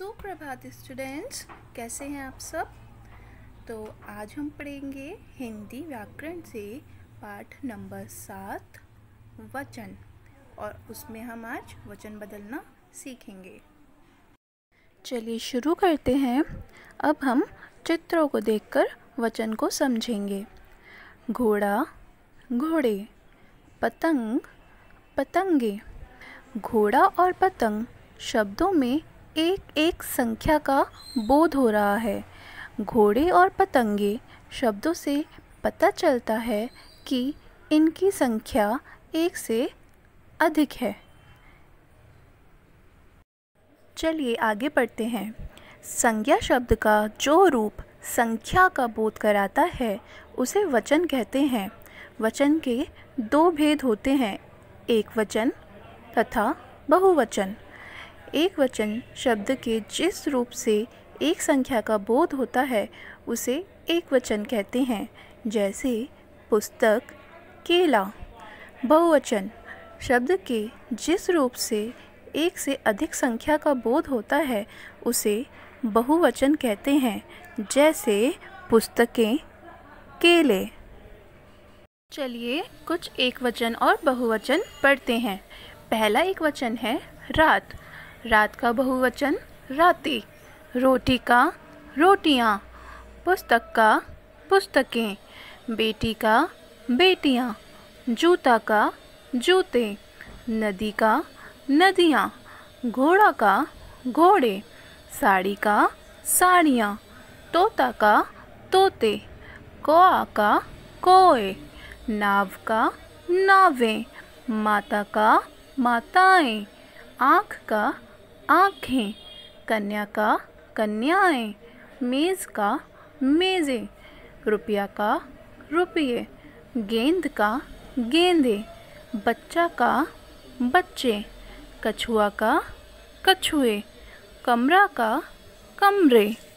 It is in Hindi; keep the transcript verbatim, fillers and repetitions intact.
सुप्रभात स्टूडेंट्स, कैसे हैं आप सब। तो आज हम पढ़ेंगे हिंदी व्याकरण से पाठ नंबर सात वचन, और उसमें हम आज वचन बदलना सीखेंगे। चलिए शुरू करते हैं। अब हम चित्रों को देखकर वचन को समझेंगे। घोड़ा, घोड़े, पतंग, पतंगे। घोड़ा और पतंग शब्दों में एक एक संख्या का बोध हो रहा है। घोड़े और पतंगे शब्दों से पता चलता है कि इनकी संख्या एक से अधिक है। चलिए आगे बढ़ते हैं। संज्ञा शब्द का जो रूप संख्या का बोध कराता है उसे वचन कहते हैं। वचन के दो भेद होते हैं, एक वचन तथा बहुवचन। एक वचन शब्द के जिस रूप से एक संख्या का बोध होता है उसे एक वचन कहते हैं, जैसे पुस्तक, केला। बहुवचन शब्द के जिस रूप से एक से अधिक संख्या का बोध होता है उसे बहुवचन कहते हैं, जैसे पुस्तकें, केले। चलिए कुछ एक वचन और बहुवचन पढ़ते हैं। पहला एक वचन है रात। रात का बहुवचन रातें। रोटी का रोटियां। पुस्तक का पुस्तकें। बेटी का बेटियां। जूता का जूते। नदी का नदियां। घोड़ा का घोड़े। साड़ी का साड़ियाँ। तोता का तोते। कौआ का कोए। नाव का नावें। माता का माताएं। आँख का आँखें। कन्या का कन्याएं। मेज़ का मेज़ें। रुपया का रुपये। गेंद का गेंदे। बच्चा का बच्चे। कछुआ का कछुए। कमरा का कमरे।